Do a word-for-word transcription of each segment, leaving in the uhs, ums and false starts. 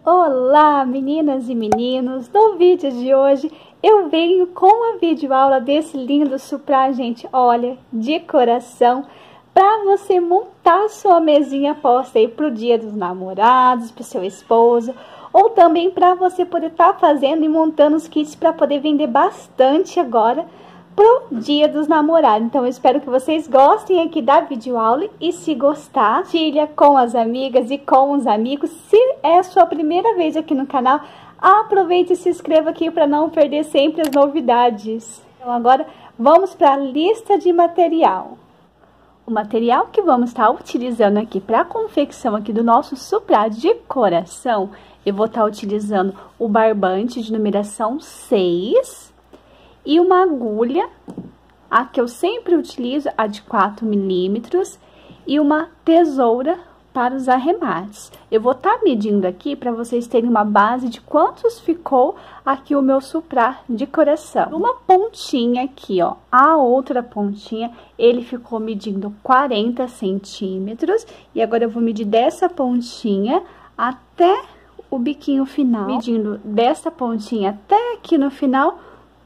Olá, meninas e meninos! No vídeo de hoje eu venho com a videoaula desse lindo suprá, gente, olha, de coração, para você montar sua mesinha posta aí pro Dia dos Namorados, pro seu esposo, ou também para você poder estar tá fazendo e montando os kits para poder vender bastante agora pro Dia dos Namorados. Então eu espero que vocês gostem aqui da videoaula e se gostar, compartilha com as amigas e com os amigos. Se é a sua primeira vez aqui no canal, aproveite e se inscreva aqui para não perder sempre as novidades. Então agora vamos para a lista de material. O material que vamos estar utilizando aqui para a confecção aqui do nosso suprá de coração, eu vou estar utilizando o barbante de numeração seis e uma agulha, a que eu sempre utilizo, a de quatro milímetros, e uma tesoura para os arremates. Eu vou estar medindo aqui para vocês terem uma base de quantos ficou aqui o meu suprá de coração. Uma pontinha aqui, ó, a outra pontinha, ele ficou medindo quarenta centímetros, e agora eu vou medir dessa pontinha até o biquinho final, medindo dessa pontinha até aqui no final,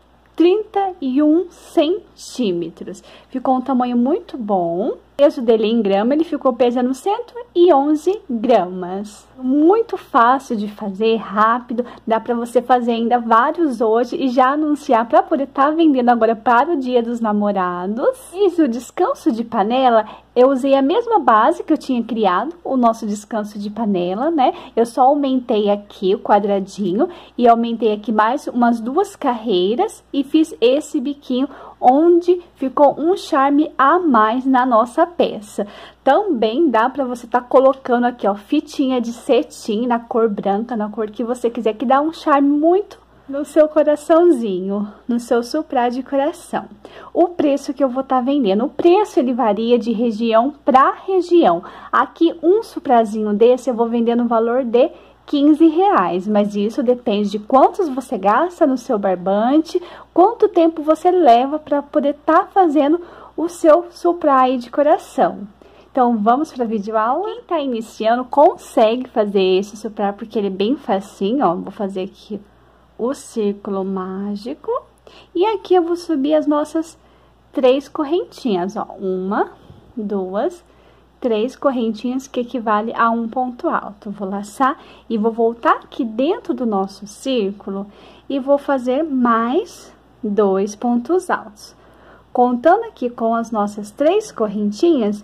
trinta e um centímetros. Ficou um tamanho muito bom. O peso dele em grama, ele ficou pesando cento e onze gramas. Muito fácil de fazer, rápido. Dá para você fazer ainda vários hoje e já anunciar para poder estar tá vendendo agora para o Dia dos Namorados. Fiz o descanso de panela. Eu usei a mesma base que eu tinha criado, o nosso descanso de panela, né? Eu só aumentei aqui o quadradinho e aumentei aqui mais umas duas carreiras e fiz esse biquinho onde ficou um charme a mais na nossa peça. Também dá para você estar tá colocando aqui, ó, fitinha de cetim na cor branca, na cor que você quiser, que dá um charme muito no seu coraçãozinho, no seu suprá de coração. O preço que eu vou estar tá vendendo, o preço ele varia de região para região. Aqui um suprazinho desse eu vou vender no valor de quinze reais, mas isso depende de quantos você gasta no seu barbante, quanto tempo você leva para poder estar tá fazendo o seu suprá aí de coração. Então, vamos para a videoaula. Quem tá iniciando consegue fazer esse suprá porque ele é bem facinho, ó. Vou fazer aqui o círculo mágico. E aqui eu vou subir as nossas três correntinhas, ó. Uma, duas, três correntinhas que equivale a um ponto alto. Vou laçar e vou voltar aqui dentro do nosso círculo e vou fazer mais dois pontos altos. Contando aqui com as nossas três correntinhas,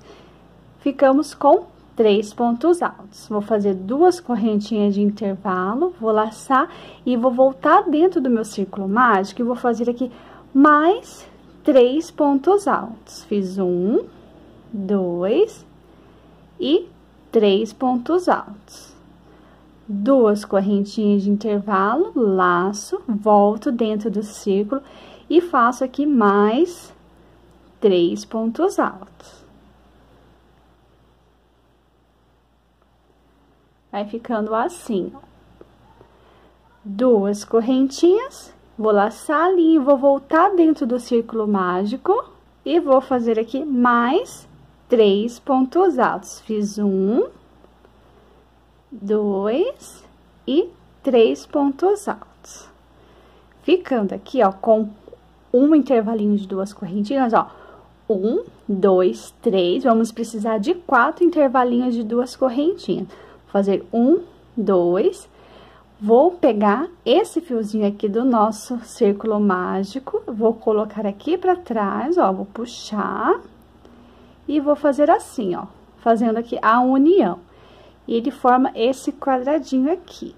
ficamos com três pontos altos. Vou fazer duas correntinhas de intervalo, vou laçar e vou voltar dentro do meu círculo mágico e vou fazer aqui mais três pontos altos. Fiz um, dois e três pontos altos. Duas correntinhas de intervalo, laço, volto dentro do círculo e faço aqui mais três pontos altos. Vai ficando assim, ó. Duas correntinhas, vou laçar ali e vou voltar dentro do círculo mágico e vou fazer aqui mais três pontos altos. Fiz um, dois e três pontos altos. Ficando aqui, ó, com um intervalinho de duas correntinhas, ó. Um, dois, três. Vamos precisar de quatro intervalinhos de duas correntinhas. Fazer um, dois, vou pegar esse fiozinho aqui do nosso círculo mágico, vou colocar aqui pra trás, ó, vou puxar e vou fazer assim, ó, fazendo aqui a união. E ele forma esse quadradinho aqui.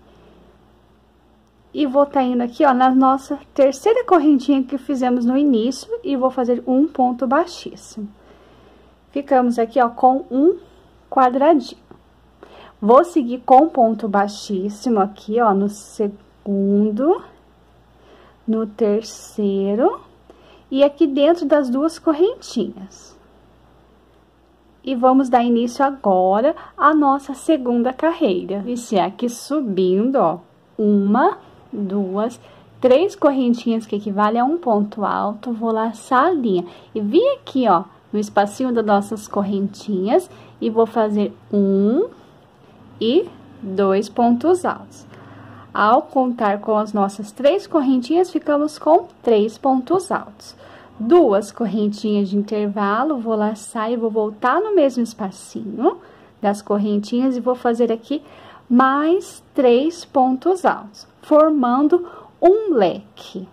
E vou tá indo aqui, ó, na nossa terceira correntinha que fizemos no início e vou fazer um ponto baixíssimo. Ficamos aqui, ó, com um quadradinho. Vou seguir com ponto baixíssimo aqui, ó, no segundo, no terceiro e aqui dentro das duas correntinhas. E vamos dar início agora à nossa segunda carreira. Iniciar aqui subindo, ó, uma, duas, três correntinhas que equivale a um ponto alto, vou laçar a linha e vim aqui, ó, no espacinho das nossas correntinhas e vou fazer um e dois pontos altos. Ao contar com as nossas três correntinhas, ficamos com três pontos altos. Duas correntinhas de intervalo, vou laçar e vou voltar no mesmo espacinho das correntinhas e vou fazer aqui mais três pontos altos, formando um leque.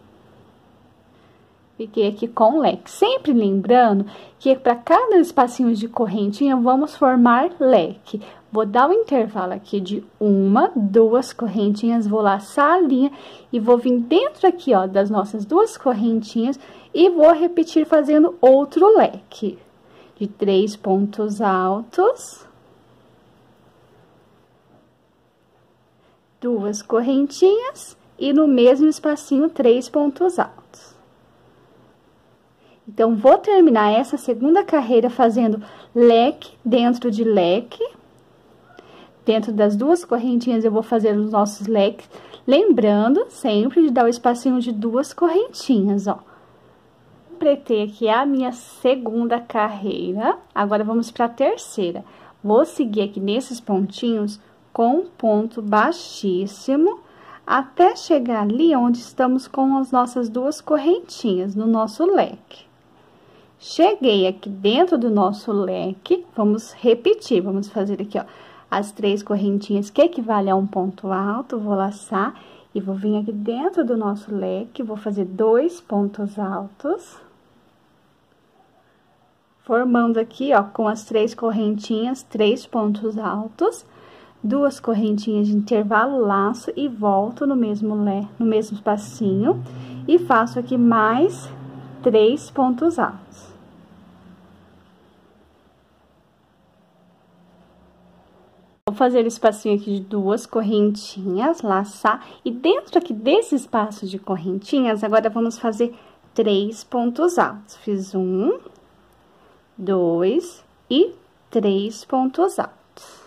Fiquei aqui com leque. Sempre lembrando que para cada espacinho de correntinha, vamos formar leque. Vou dar um intervalo aqui de uma, duas correntinhas, vou laçar a linha e vou vir dentro aqui, ó, das nossas duas correntinhas e vou repetir fazendo outro leque de três pontos altos, duas correntinhas e no mesmo espacinho três pontos altos. Então, vou terminar essa segunda carreira fazendo leque dentro de leque. Dentro das duas correntinhas, eu vou fazer os nossos leques, lembrando sempre de dar o espacinho de duas correntinhas, ó. Completei aqui a minha segunda carreira, agora vamos para a terceira. Vou seguir aqui nesses pontinhos com um ponto baixíssimo, até chegar ali onde estamos com as nossas duas correntinhas, no nosso leque. Cheguei aqui dentro do nosso leque, vamos repetir, vamos fazer aqui, ó, as três correntinhas que equivalem a um ponto alto, vou laçar e vou vir aqui dentro do nosso leque, vou fazer dois pontos altos, formando aqui, ó, com as três correntinhas, três pontos altos, duas correntinhas de intervalo, laço e volto no mesmo le, no mesmo espacinho e faço aqui mais três pontos altos. Vou fazer o espacinho aqui de duas correntinhas, laçar, e dentro aqui desse espaço de correntinhas, agora vamos fazer três pontos altos. Fiz um, dois e três pontos altos.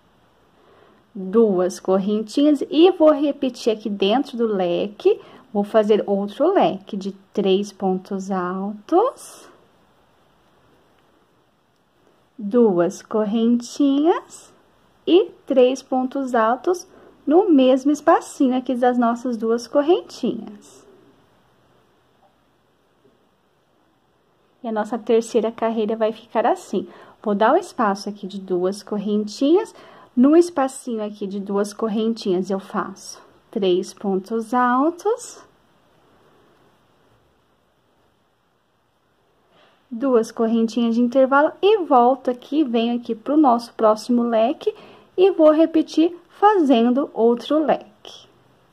Duas correntinhas e vou repetir aqui dentro do leque, vou fazer outro leque de três pontos altos. Duas correntinhas. E três pontos altos no mesmo espacinho aqui das nossas duas correntinhas. E a nossa terceira carreira vai ficar assim. Vou dar o espaço aqui de duas correntinhas, no espacinho aqui de duas correntinhas eu faço três pontos altos. Duas correntinhas de intervalo e volto aqui, venho aqui pro nosso próximo leque. E vou repetir fazendo outro leque.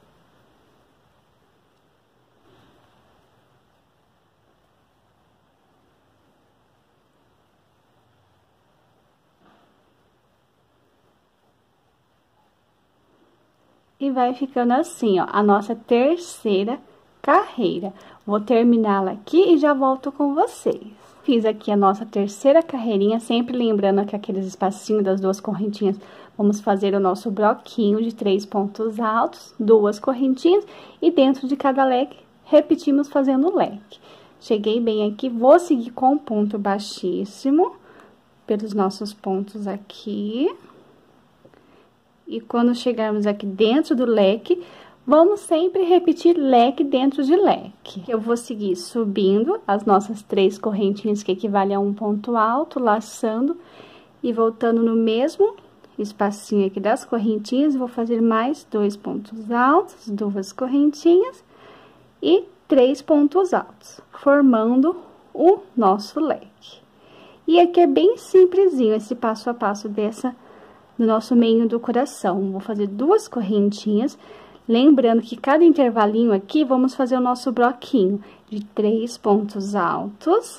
E vai ficando assim, ó, a nossa terceira carreira. Vou terminá-la aqui e já volto com vocês. Fiz aqui a nossa terceira carreirinha, sempre lembrando que aqueles espacinhos das duas correntinhas, vamos fazer o nosso bloquinho de três pontos altos, duas correntinhas, e dentro de cada leque, repetimos fazendo o leque. Cheguei bem aqui, vou seguir com um ponto baixíssimo, pelos nossos pontos aqui. E quando chegarmos aqui dentro do leque, vamos sempre repetir leque dentro de leque. Eu vou seguir subindo as nossas três correntinhas que equivalem a um ponto alto, laçando e voltando no mesmo espacinho aqui das correntinhas, vou fazer mais dois pontos altos, duas correntinhas e três pontos altos, formando o nosso leque. E aqui é bem simplesinho esse passo a passo dessa, do nosso meio do coração. Vou fazer duas correntinhas. Lembrando que cada intervalinho aqui, vamos fazer o nosso bloquinho de três pontos altos.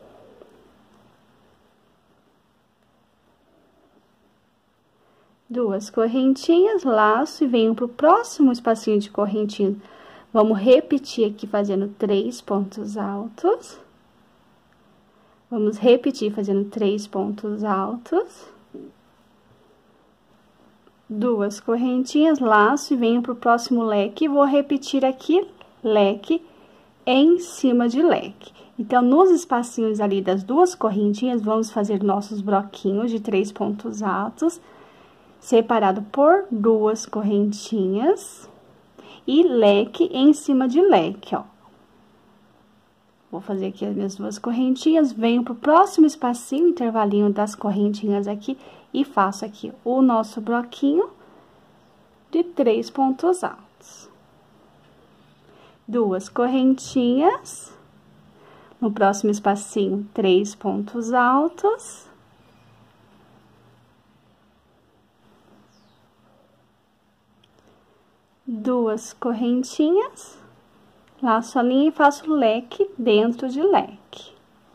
Duas correntinhas, laço e venho pro próximo espacinho de correntinha. Vamos repetir aqui fazendo três pontos altos. Vamos repetir fazendo três pontos altos. Duas correntinhas, laço e venho pro próximo leque e vou repetir aqui leque em cima de leque. Então, nos espacinhos ali das duas correntinhas, vamos fazer nossos bloquinhos de três pontos altos. separado por duas correntinhas e leque em cima de leque, ó. Vou fazer aqui as minhas duas correntinhas, venho pro próximo espacinho, intervalinho das correntinhas aqui e faço aqui o nosso bloquinho de três pontos altos. Duas correntinhas, no próximo espacinho, três pontos altos. Duas correntinhas, laço a linha e faço leque dentro de leque.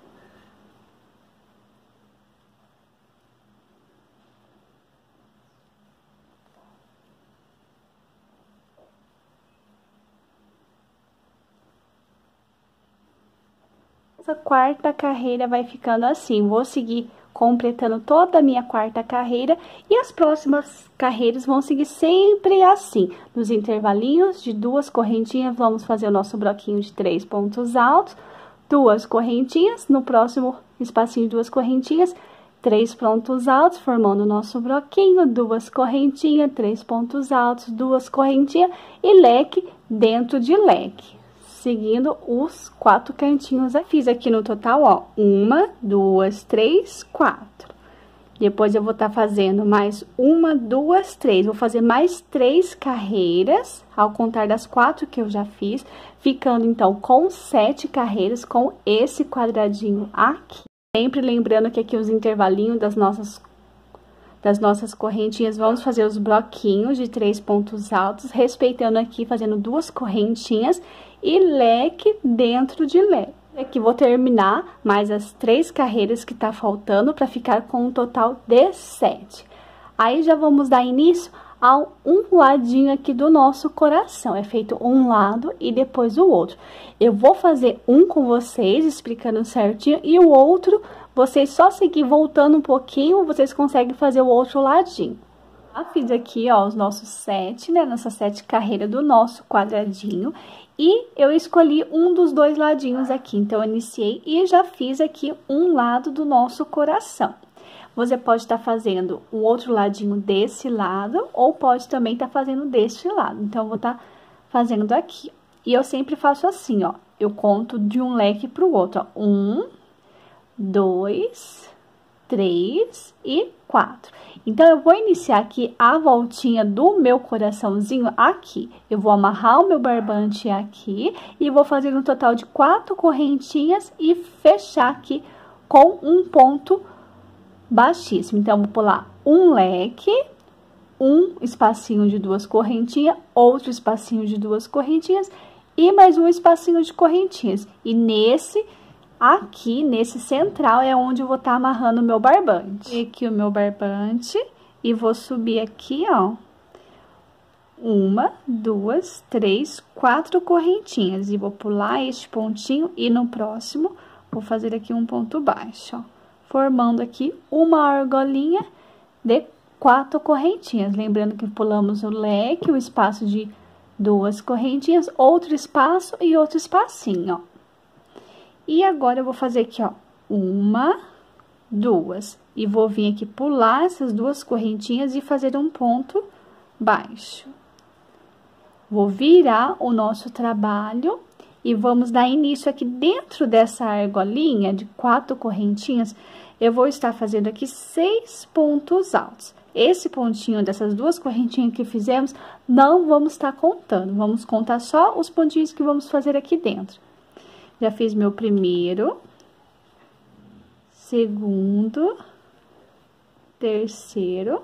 Essa quarta carreira vai ficando assim, vou seguir completando toda a minha quarta carreira e as próximas carreiras vão seguir sempre assim. Nos intervalinhos de duas correntinhas, vamos fazer o nosso bloquinho de três pontos altos, duas correntinhas, no próximo espacinho de duas correntinhas, três pontos altos, formando o nosso bloquinho, duas correntinhas, três pontos altos, duas correntinhas e leque dentro de leque. Seguindo os quatro cantinhos, eu fiz aqui no total, ó, uma, duas, três, quatro. Depois eu vou estar fazendo mais uma, duas, três. Vou fazer mais três carreiras, ao contar das quatro que eu já fiz, ficando então com sete carreiras com esse quadradinho aqui. Sempre lembrando que aqui os intervalinhos das nossas das nossas correntinhas, vamos fazer os bloquinhos de três pontos altos, respeitando aqui, fazendo duas correntinhas e leque dentro de leque. Aqui vou terminar mais as três carreiras que tá faltando para ficar com um total de sete. Aí já vamos dar início a um ladinho aqui do nosso coração. É feito um lado e depois o outro. Eu vou fazer um com vocês, explicando certinho, e o outro, vocês só seguir voltando um pouquinho, vocês conseguem fazer o outro ladinho. Já fiz aqui, ó, os nossos sete, né, nossas sete carreiras do nosso quadradinho. E eu escolhi um dos dois ladinhos aqui, então eu iniciei e já fiz aqui um lado do nosso coração. Você pode estar fazendo o outro ladinho desse lado, ou pode também estar fazendo deste lado. Então, eu vou estar fazendo aqui. E eu sempre faço assim, ó, eu conto de um leque para o outro, ó. Um, dois, três e quatro. Então, eu vou iniciar aqui a voltinha do meu coraçãozinho aqui. Eu vou amarrar o meu barbante aqui e vou fazer um total de quatro correntinhas e fechar aqui com um ponto baixíssimo. Então, vou pular um leque, um espacinho de duas correntinhas, outro espacinho de duas correntinhas e mais um espacinho de correntinhas. E nesse aqui, nesse central, é onde eu vou estar amarrando o meu barbante. Aqui o meu barbante e vou subir aqui, ó, uma, duas, três, quatro correntinhas. E vou pular este pontinho e no próximo vou fazer aqui um ponto baixo, ó, formando aqui uma argolinha de quatro correntinhas. Lembrando que pulamos o leque, o espaço de duas correntinhas, outro espaço e outro espacinho, ó. E agora, eu vou fazer aqui, ó, uma, duas. E vou vir aqui pular essas duas correntinhas e fazer um ponto baixo. Vou virar o nosso trabalho e vamos dar início aqui dentro dessa argolinha de quatro correntinhas. Eu vou estar fazendo aqui seis pontos altos. Esse pontinho dessas duas correntinhas que fizemos, não vamos estar contando. Vamos contar só os pontinhos que vamos fazer aqui dentro. Já fiz meu primeiro, segundo, terceiro,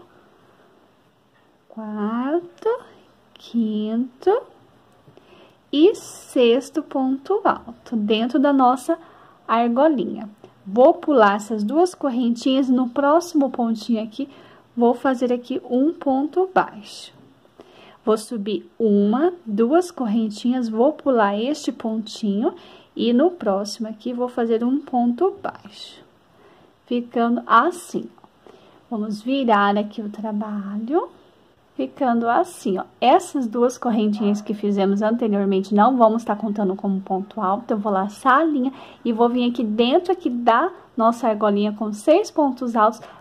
quarto, quinto e sexto ponto alto, dentro da nossa argolinha. Vou pular essas duas correntinhas, no próximo pontinho aqui, vou fazer aqui um ponto baixo. Vou subir uma, duas correntinhas, vou pular este pontinho e no próximo aqui vou fazer um ponto baixo, ficando assim, ó. Vamos virar aqui o trabalho, ficando assim, ó. Essas duas correntinhas que fizemos anteriormente não vamos estar contando como ponto alto. Eu vou laçar a linha e vou vir aqui dentro aqui da nossa argolinha com seis pontos altos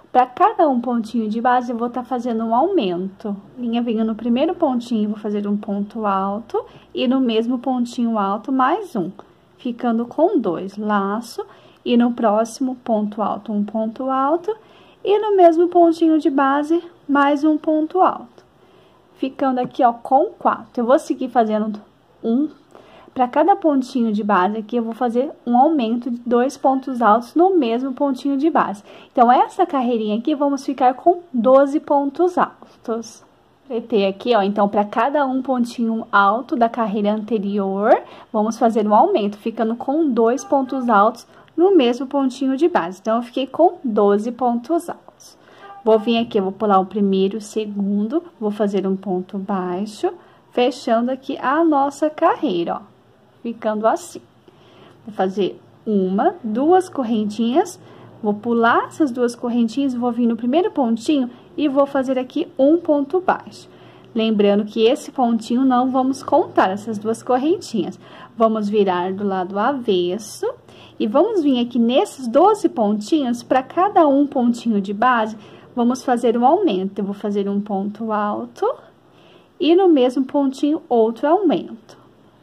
para cada um pontinho de base, eu vou estar tá fazendo um aumento. Linha, venho no primeiro pontinho, vou fazer um ponto alto, e no mesmo pontinho alto, mais um, ficando com dois, laço, e no próximo ponto alto, um ponto alto, e no mesmo pontinho de base, mais um ponto alto, ficando aqui, ó, com quatro. Eu vou seguir fazendo um, para cada pontinho de base aqui, eu vou fazer um aumento de dois pontos altos no mesmo pontinho de base. Então, essa carreirinha aqui, vamos ficar com doze pontos altos. Completei aqui, ó, então, para cada um pontinho alto da carreira anterior, vamos fazer um aumento, ficando com dois pontos altos no mesmo pontinho de base. Então, eu fiquei com doze pontos altos. Vou vir aqui, eu vou pular o primeiro, o segundo, vou fazer um ponto baixo, fechando aqui a nossa carreira, ó, ficando assim. Vou fazer uma, duas correntinhas, vou pular essas duas correntinhas, vou vir no primeiro pontinho e vou fazer aqui um ponto baixo. Lembrando que esse pontinho não vamos contar essas duas correntinhas. Vamos virar do lado avesso e vamos vir aqui nesses doze pontinhos, para cada um pontinho de base, vamos fazer um aumento. Eu vou fazer um ponto alto e no mesmo pontinho outro aumento,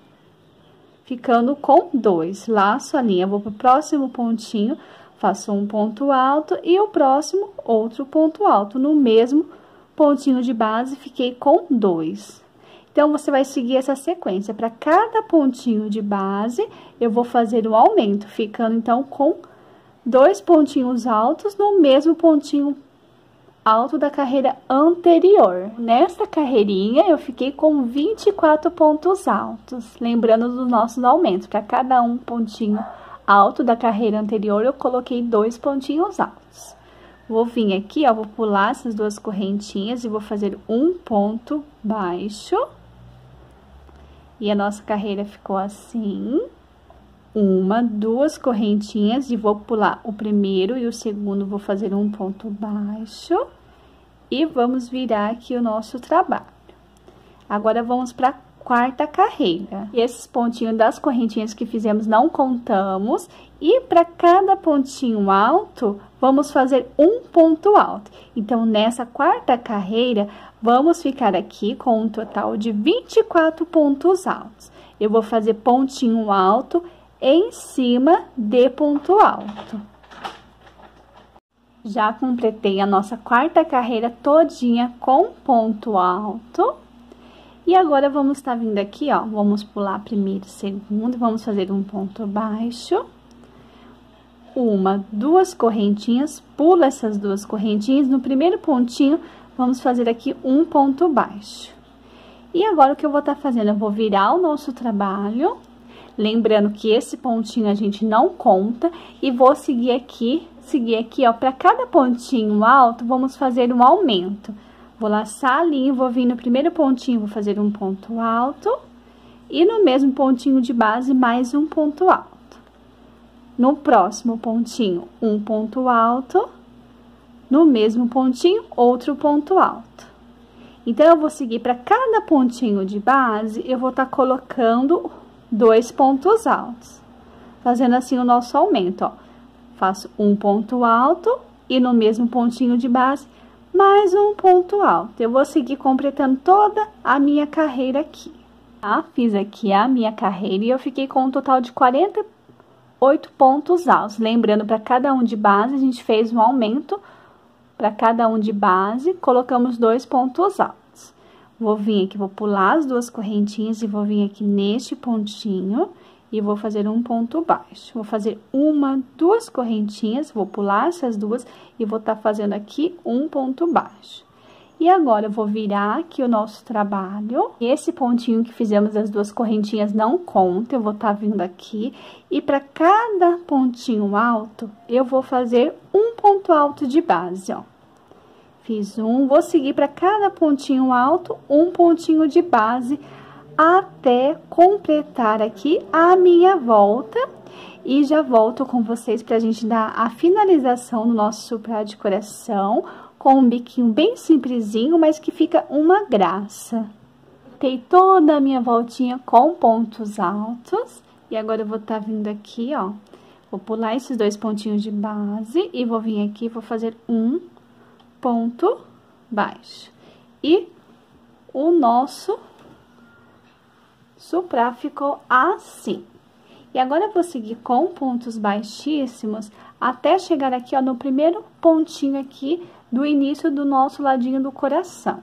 ficando com dois. Laço a linha, vou pro próximo pontinho, faço um ponto alto e o próximo outro ponto alto no mesmo pontinho de base, fiquei com dois. Então, você vai seguir essa sequência. Para cada pontinho de base, eu vou fazer um aumento, ficando, então, com dois pontinhos altos no mesmo pontinho alto da carreira anterior. Nesta carreirinha, eu fiquei com vinte e quatro pontos altos. Lembrando dos nossos aumentos, para cada um pontinho alto da carreira anterior, eu coloquei dois pontinhos altos. Vou vir aqui, ó, vou pular essas duas correntinhas e vou fazer um ponto baixo. E a nossa carreira ficou assim. Uma, duas correntinhas e vou pular o primeiro e o segundo, vou fazer um ponto baixo. E vamos virar aqui o nosso trabalho. Agora, vamos para a quarta carreira. E esses pontinhos das correntinhas que fizemos não contamos. E para cada pontinho alto, vamos fazer um ponto alto. Então, nessa quarta carreira, vamos ficar aqui com um total de vinte e quatro pontos altos. Eu vou fazer pontinho alto em cima de ponto alto. Já completei a nossa quarta carreira todinha com ponto alto. E agora, vamos estar vindo aqui, ó, vamos pular primeiro e segundo, vamos fazer um ponto baixo. Uma, duas correntinhas, pula essas duas correntinhas, no primeiro pontinho, vamos fazer aqui um ponto baixo. E agora, o que eu vou estar fazendo? Eu vou virar o nosso trabalho, lembrando que esse pontinho a gente não conta, e vou seguir aqui, seguir aqui, ó, para cada pontinho alto, vamos fazer um aumento. Vou laçar a linha, vou vir no primeiro pontinho, vou fazer um ponto alto, e no mesmo pontinho de base, mais um ponto alto. No próximo pontinho, um ponto alto, no mesmo pontinho, outro ponto alto. Então, eu vou seguir para cada pontinho de base, eu vou estar colocando dois pontos altos, fazendo assim o nosso aumento, ó. Faço um ponto alto e no mesmo pontinho de base, mais um ponto alto. Eu vou seguir completando toda a minha carreira aqui, tá? Fiz aqui a minha carreira e eu fiquei com um total de quarenta e oito pontos altos. Lembrando, para cada um de base, a gente fez um aumento. Para cada um de base, colocamos dois pontos altos. Vou vir aqui, vou pular as duas correntinhas e vou vir aqui neste pontinho e vou fazer um ponto baixo. Vou fazer uma, duas correntinhas, vou pular essas duas e vou estar fazendo aqui um ponto baixo. E agora, eu vou virar aqui o nosso trabalho. Esse pontinho que fizemos as duas correntinhas não conta, eu vou estar vindo aqui. E para cada pontinho alto, eu vou fazer um ponto alto de base, ó. Fiz um, vou seguir para cada pontinho alto, um pontinho de base, até completar aqui a minha volta. E já volto com vocês pra gente dar a finalização no nosso supra de coração, com um biquinho bem simplesinho, mas que fica uma graça. Dei toda a minha voltinha com pontos altos. E agora, eu vou estar vindo aqui, ó. Vou pular esses dois pontinhos de base e vou vir aqui, vou fazer um ponto baixo. E o nosso suprá ficou assim. E agora eu vou seguir com pontos baixíssimos até chegar aqui, ó, no primeiro pontinho aqui do início do nosso ladinho do coração.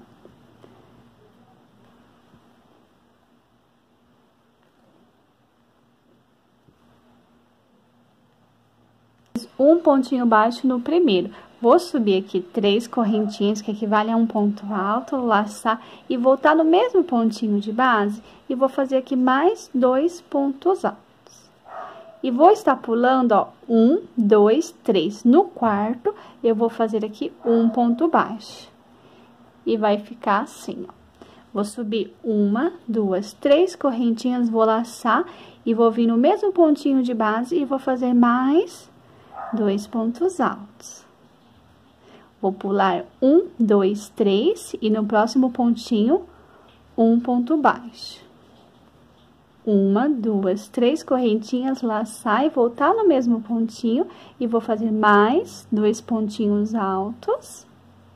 Um pontinho baixo no primeiro. Vou subir aqui três correntinhas, que equivale a um ponto alto, laçar e voltar no mesmo pontinho de base. E vou fazer aqui mais dois pontos altos. E vou estar pulando, ó, um, dois, três. No quarto, eu vou fazer aqui um ponto baixo. E vai ficar assim, ó. Vou subir uma, duas, três correntinhas, vou laçar e vou vir no mesmo pontinho de base e vou fazer mais dois pontos altos. Vou pular um, dois, três e no próximo pontinho, um ponto baixo. Uma, duas, três correntinhas, laçar e voltar no mesmo pontinho e vou fazer mais dois pontinhos altos.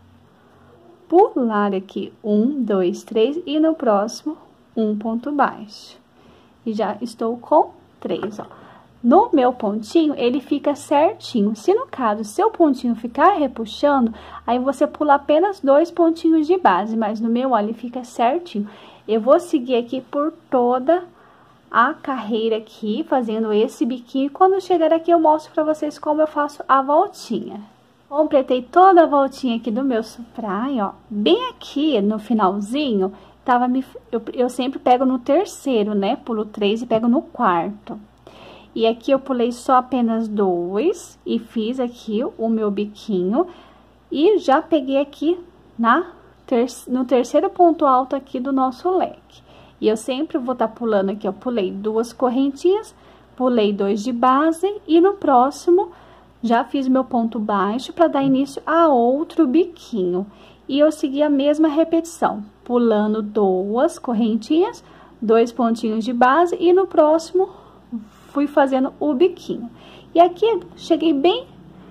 Pular aqui, um, dois, três e no próximo, um ponto baixo. E já estou com três, ó. No meu pontinho, ele fica certinho. Se no caso, seu pontinho ficar repuxando, aí você pula apenas dois pontinhos de base, mas no meu, ó, ele fica certinho. Eu vou seguir aqui por toda a carreira aqui, fazendo esse biquinho. Quando chegar aqui, eu mostro pra vocês como eu faço a voltinha. Completei toda a voltinha aqui do meu suprá, ó. Bem aqui no finalzinho, tava me, eu, eu sempre pego no terceiro, né? Pulo três e pego no quarto. E aqui eu pulei só apenas dois e fiz aqui o meu biquinho. E já peguei aqui na ter, no terceiro ponto alto aqui do nosso leque. E eu sempre vou estar pulando aqui, ó, pulei duas correntinhas, pulei dois de base e no próximo já fiz meu ponto baixo para dar início a outro biquinho. E eu segui a mesma repetição, pulando duas correntinhas, dois pontinhos de base e no próximo fui fazendo o biquinho. E aqui cheguei bem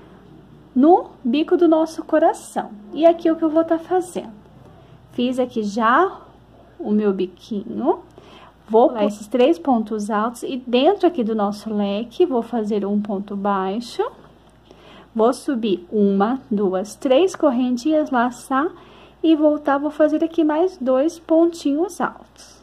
no bico do nosso coração. E aqui é o que eu vou estar fazendo. Fiz aqui já o meu biquinho, vou pular esses três pontos altos e dentro aqui do nosso leque, vou fazer um ponto baixo, vou subir uma, duas, três correntinhas, laçar e voltar, vou fazer aqui mais dois pontinhos altos,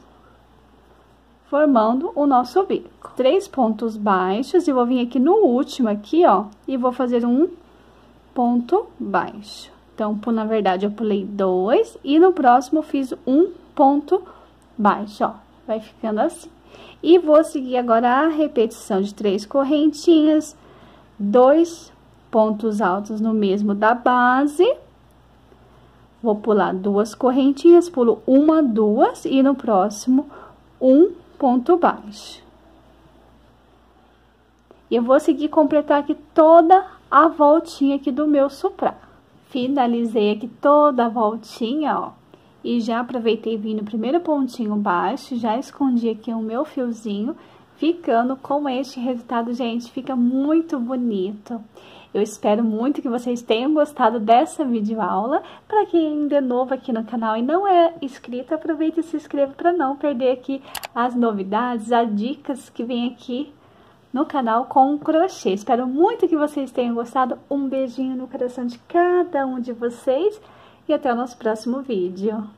formando o nosso bico. Três pontos baixos e vou vir aqui no último aqui, ó, e vou fazer um ponto baixo. Então, na verdade, eu pulei dois e no próximo fiz um ponto baixo, ó, vai ficando assim. E vou seguir agora a repetição de três correntinhas, dois pontos altos no mesmo da base. Vou pular duas correntinhas, pulo uma, duas e no próximo um ponto baixo. E eu vou seguir completar aqui toda a voltinha aqui do meu suprá. Finalizei aqui toda a voltinha, ó. E já aproveitei e vim no primeiro pontinho baixo, já escondi aqui o meu fiozinho, ficando com este resultado, gente, fica muito bonito. Eu espero muito que vocês tenham gostado dessa videoaula. Para quem ainda é novo aqui no canal e não é inscrito, aproveita e se inscreva para não perder aqui as novidades, as dicas que vem aqui no canal com crochê. Espero muito que vocês tenham gostado. Um beijinho no coração de cada um de vocês. E até o nosso próximo vídeo.